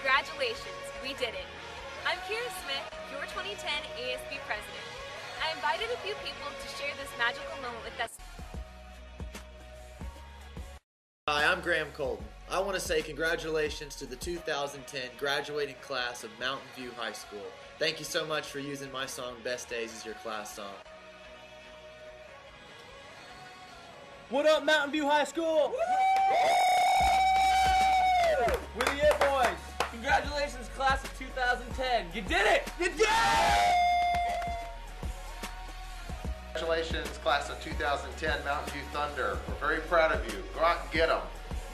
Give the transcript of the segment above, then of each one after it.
Congratulations, we did it. I'm Kira Smith, your 2010 ASB President. I invited a few people to share this magical moment with us. Hi, I'm Graham Colton. I want to say congratulations to the 2010 graduating class of Mountain View High School. Thank you so much for using my song Best Days as your class song. What up, Mountain View High School? We're the It Boys. Congratulations, class of 2010. You did it! You did it! Congratulations, class of 2010 Mountain View Thunder. We're very proud of you. Go out and get them.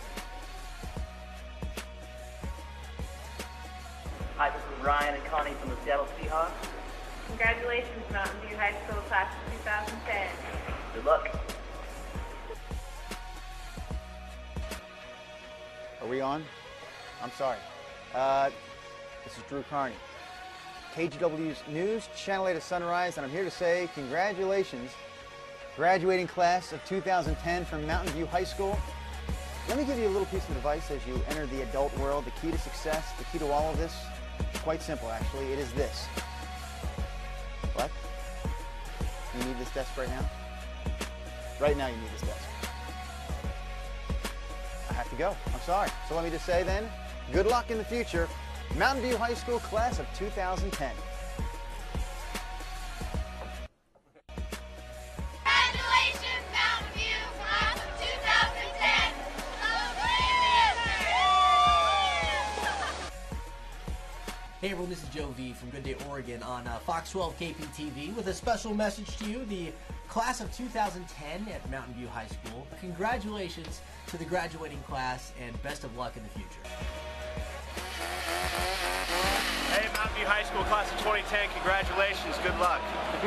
Hi, this is Ryan and Connie from the Seattle Seahawks. Congratulations, Mountain View High School class of 2010. Good luck. Are we on? I'm sorry. This is Drew Carney. KGW's News, Channel 8 at Sunrise, and I'm here to say congratulations, graduating class of 2010 from Mountain View High School. Let me give you a little piece of advice as you enter the adult world. The key to success, the key to all of this, quite simple actually. It is this. What? You need this desk right now? Right now you need this desk. I have to go. I'm sorry. So let me just say then, good luck in the future. Mountain View High School class of 2010. Congratulations, Mountain View class of 2010. Hey everyone, this is Joe V from Good Day, Oregon on Fox 12 KPTV with a special message to you, the class of 2010 at Mountain View High School. Congratulations to the graduating class and best of luck in the future. Hey, Mountain View High School class of 2010, congratulations, good luck.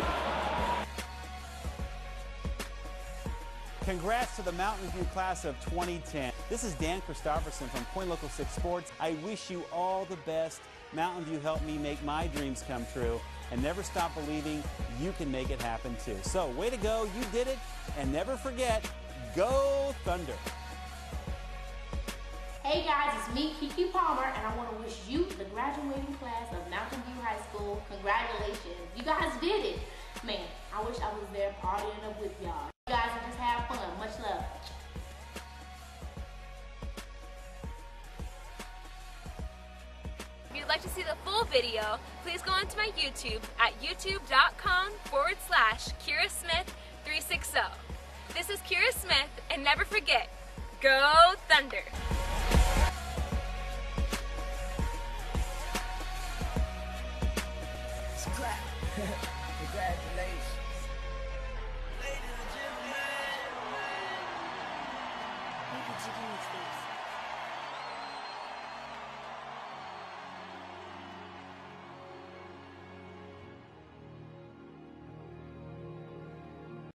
Congrats to the Mountain View class of 2010. This is Dan Christopherson from Point Local 6 Sports. I wish you all the best. Mountain View helped me make my dreams come true, and never stop believing you can make it happen too. So, way to go, you did it, and never forget, go Thunder. Hey guys, it's me, Kiki Palmer, and I want to wish you, the graduating class of Mountain View High School, congratulations. You guys did it. Man, I wish I was there partying up with y'all. You guys just have fun. Much love. If you'd like to see the full video, please go onto my YouTube at youtube.com/Kira Smith 360. This is Kira Smith, and never forget, go Thunder! Congratulations. Ladies and gentlemen. Look at you,